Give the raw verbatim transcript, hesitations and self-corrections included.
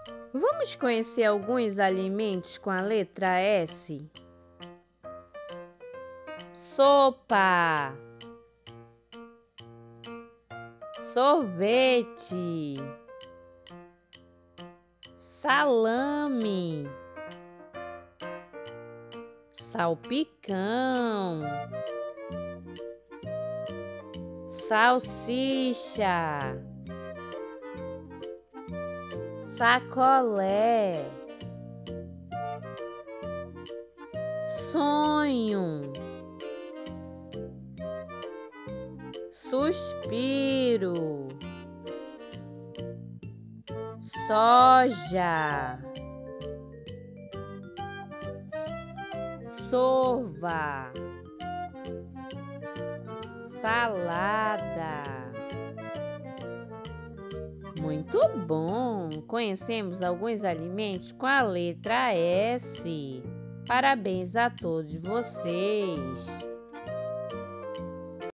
Vamos conhecer alguns alimentos com a letra S? Sopa, sorvete, salame, salpicão, salsicha, sacolé, sonho, suspiro, soja, sorva, salada. Muito bom! Conhecemos alguns alimentos com a letra S. Parabéns a todos vocês!